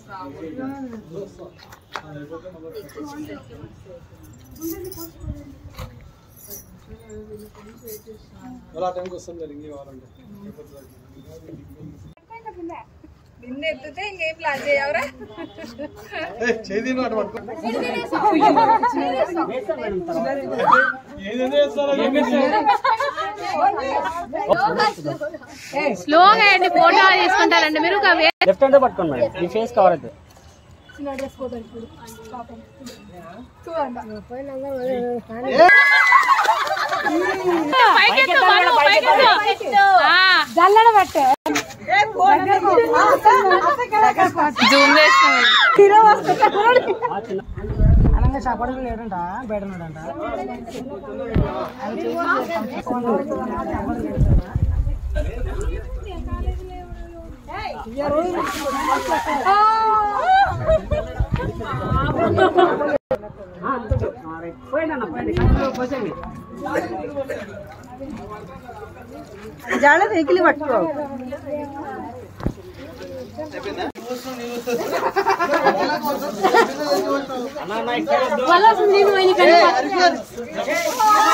నిన్న ఎత్తుతే ఇంకేం ప్లాన్ చేయవరా స్లోగా అండి ఫోటో తీసుకుంటారండి మీరు లెఫ్ట్ హ్యాండ్ పట్టుకోండి మేడం మీ ఫేస్ కవర్ అవుతుంది జల్లడ పట్టే జూమ్ అనంగా చెప్పడం లేడంట బయట ఉన్నాడంట జాడ వెహికల్ పట్టుకో నేను